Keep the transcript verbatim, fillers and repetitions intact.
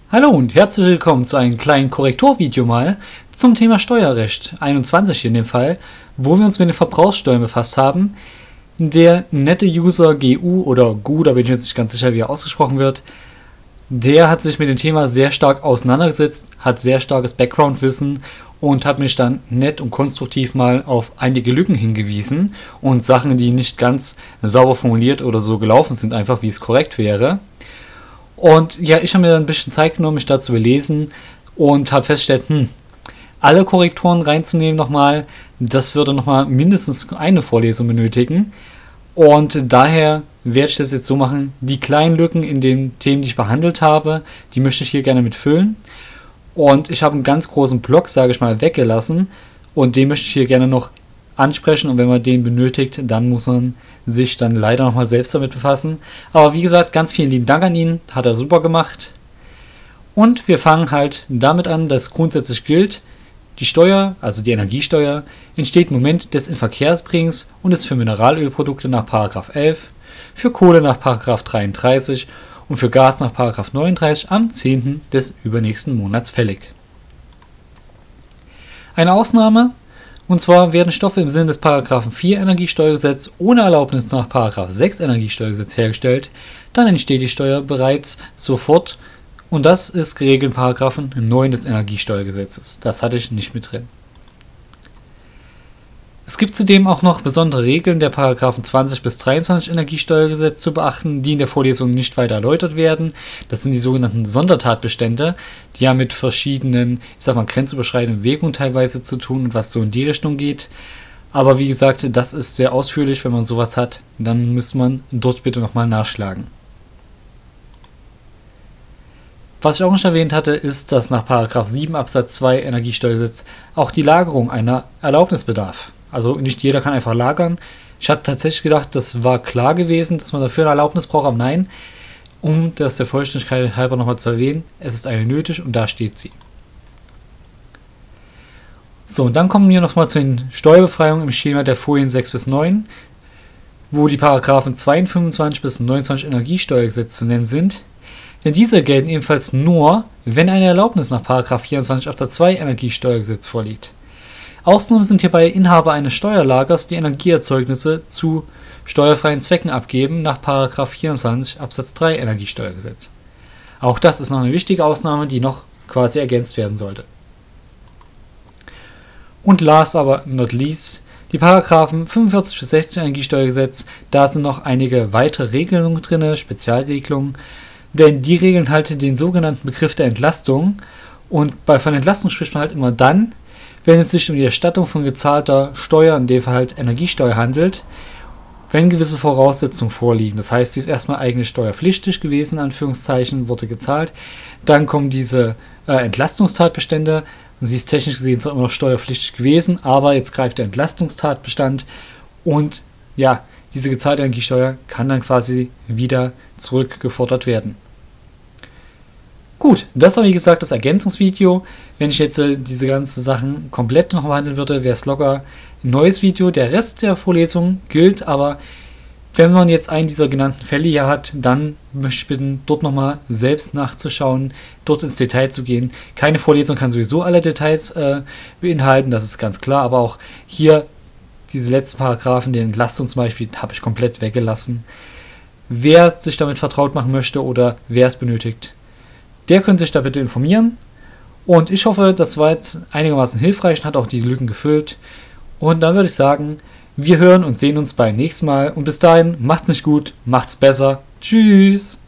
Hallo und herzlich willkommen zu einem kleinen Korrekturvideo mal zum Thema Steuerrecht einundzwanzig in dem Fall, wo wir uns mit den Verbrauchssteuern befasst haben. Der nette User G U oder G U, da bin ich jetzt nicht ganz sicher, wie er ausgesprochen wird, der hat sich mit dem Thema sehr stark auseinandergesetzt, hat sehr starkes Background-Wissen und hat mich dann nett und konstruktiv mal auf einige Lücken hingewiesen und Sachen, die nicht ganz sauber formuliert oder so gelaufen sind, einfach wie es korrekt wäre. Und ja, ich habe mir dann ein bisschen Zeit genommen, mich da zu belesen und habe festgestellt, hm, alle Korrekturen reinzunehmen nochmal, das würde nochmal mindestens eine Vorlesung benötigen. Und daher werde ich das jetzt so machen, die kleinen Lücken in den Themen, die ich behandelt habe, die möchte ich hier gerne mitfüllen. Und ich habe einen ganz großen Block, sage ich mal, weggelassen und den möchte ich hier gerne noch ansprechen, und wenn man den benötigt, dann muss man sich dann leider nochmal selbst damit befassen. Aber wie gesagt, ganz vielen lieben Dank an ihn, hat er super gemacht. Und wir fangen halt damit an, dass grundsätzlich gilt, die Steuer, also die Energiesteuer, entsteht im Moment des Inverkehrsbringens und ist für Mineralölprodukte nach Paragraph elf, für Kohle nach Paragraph dreiunddreißig und für Gas nach Paragraph neununddreißig am zehnten des übernächsten Monats fällig. Eine Ausnahme: Und zwar werden Stoffe im Sinne des Paragraphen vier Energiesteuergesetz ohne Erlaubnis nach Paragraph sechs Energiesteuergesetz hergestellt, dann entsteht die Steuer bereits sofort, und das ist geregelt in Paragraphen neun des Energiesteuergesetzes. Das hatte ich nicht mit drin. Es gibt zudem auch noch besondere Regeln der Paragraphen zwanzig bis dreiundzwanzig Energiesteuergesetz zu beachten, die in der Vorlesung nicht weiter erläutert werden. Das sind die sogenannten Sondertatbestände, die ja mit verschiedenen, ich sag mal, grenzüberschreitenden Bewegungen teilweise zu tun und was so in die Richtung geht. Aber wie gesagt, das ist sehr ausführlich. Wenn man sowas hat, dann müsste man dort bitte nochmal nachschlagen. Was ich auch nicht erwähnt hatte, ist, dass nach Paragraph sieben Absatz zwei Energiesteuergesetz auch die Lagerung einer Erlaubnis bedarf. Also nicht jeder kann einfach lagern. Ich hatte tatsächlich gedacht, das war klar gewesen, dass man dafür eine Erlaubnis braucht, aber nein, um das der Vollständigkeit halber nochmal zu erwähnen, es ist eine nötig und da steht sie. So, und dann kommen wir nochmal zu den Steuerbefreiungen im Schema der Folien sechs bis neun, wo die Paragraphen zweiundzwanzig bis neunundzwanzig Energiesteuergesetz zu nennen sind. Denn diese gelten ebenfalls nur, wenn eine Erlaubnis nach Paragraph vierundzwanzig Absatz zwei Energiesteuergesetz vorliegt. Ausnahmen sind hierbei Inhaber eines Steuerlagers, die Energieerzeugnisse zu steuerfreien Zwecken abgeben, nach Paragraph vierundzwanzig Absatz drei Energiesteuergesetz. Auch das ist noch eine wichtige Ausnahme, die noch quasi ergänzt werden sollte. Und last aber not least, die Paragraphen fünfundvierzig bis sechzig Energiesteuergesetz, da sind noch einige weitere Regelungen drin, Spezialregelungen, denn die regeln halt den sogenannten Begriff der Entlastung, und bei von Entlastung spricht man halt immer dann, wenn es sich um die Erstattung von gezahlter Steuer, in dem Fall halt Energiesteuer, handelt, wenn gewisse Voraussetzungen vorliegen. Das heißt, sie ist erstmal eigentlich steuerpflichtig gewesen, in Anführungszeichen, wurde gezahlt. Dann kommen diese äh, Entlastungstatbestände. Sie ist technisch gesehen zwar immer noch steuerpflichtig gewesen, aber jetzt greift der Entlastungstatbestand und ja, diese gezahlte Energiesteuer kann dann quasi wieder zurückgefordert werden. Gut, das war wie gesagt das Ergänzungsvideo. Wenn ich jetzt äh, diese ganzen Sachen komplett noch behandeln würde, wäre es locker ein neues Video. Der Rest der Vorlesung gilt, aber wenn man jetzt einen dieser genannten Fälle hier hat, dann möchte ich bitten, dort nochmal selbst nachzuschauen, dort ins Detail zu gehen. Keine Vorlesung kann sowieso alle Details äh, beinhalten, das ist ganz klar, aber auch hier diese letzten Paragraphen, den Entlastung zum Beispiel, habe ich komplett weggelassen. Wer sich damit vertraut machen möchte oder wer es benötigt, der könnte sich da bitte informieren. Und ich hoffe, das war jetzt einigermaßen hilfreich und hat auch die Lücken gefüllt. Und dann würde ich sagen, wir hören und sehen uns beim nächsten Mal. Und bis dahin, macht's nicht gut, macht's besser. Tschüss!